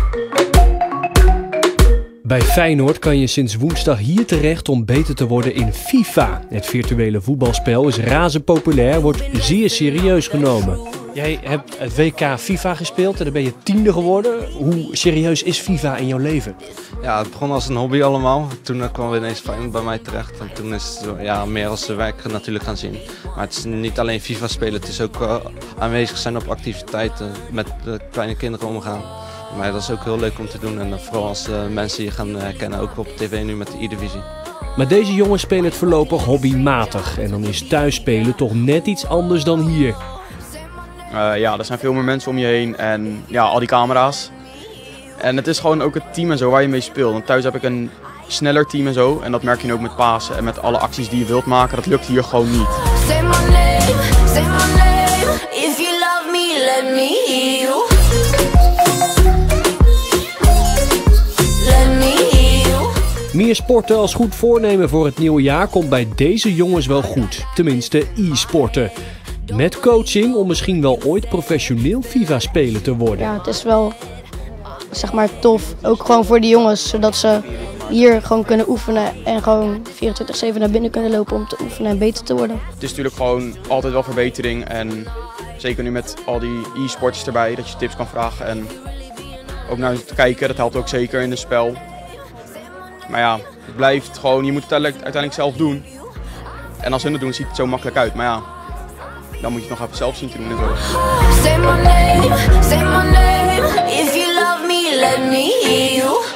Bij Feyenoord kan je sinds woensdag hier terecht om beter te worden in FIFA. Het virtuele voetbalspel is razend populair, wordt zeer serieus genomen. Jij hebt het WK FIFA gespeeld en dan ben je 10e geworden. Hoe serieus is FIFA in jouw leven? Ja, het begon als een hobby allemaal. Toen kwam ineens Feyenoord bij mij terecht. En toen is het meer als werk natuurlijk gaan zien. Maar het is niet alleen FIFA spelen, het is ook aanwezig zijn op activiteiten, met de kleine kinderen omgaan. Maar dat is ook heel leuk om te doen en vooral als mensen je gaan herkennen, ook op tv nu met de E-divisie. Maar deze jongens spelen het voorlopig hobbymatig en dan is thuisspelen toch net iets anders dan hier. Ja, er zijn veel meer mensen om je heen en ja, al die camera's. En het is gewoon ook het team en zo waar je mee speelt. Want thuis heb ik een sneller team en zo en dat merk je nu ook met pasen en met alle acties die je wilt maken. Dat lukt hier gewoon niet. Say my name, if you love me, let me hear you. Meer sporten als goed voornemen voor het nieuwe jaar komt bij deze jongens wel goed. Tenminste e-sporten. Met coaching om misschien wel ooit professioneel FIFA-speler te worden. Ja, het is wel zeg maar tof. Ook gewoon voor de jongens, zodat ze hier gewoon kunnen oefenen en gewoon 24/7 naar binnen kunnen lopen om te oefenen en beter te worden. Het is natuurlijk gewoon altijd wel verbetering en zeker nu met al die e-sportjes erbij, dat je tips kan vragen en ook naar te kijken, dat helpt ook zeker in het spel. Maar ja, het blijft gewoon, je moet het uiteindelijk zelf doen. En als hun het doen, ziet het zo makkelijk uit. Maar ja, dan moet je het nog even zelf zien te doen en zo. Say my name, if you love me, let me hear you.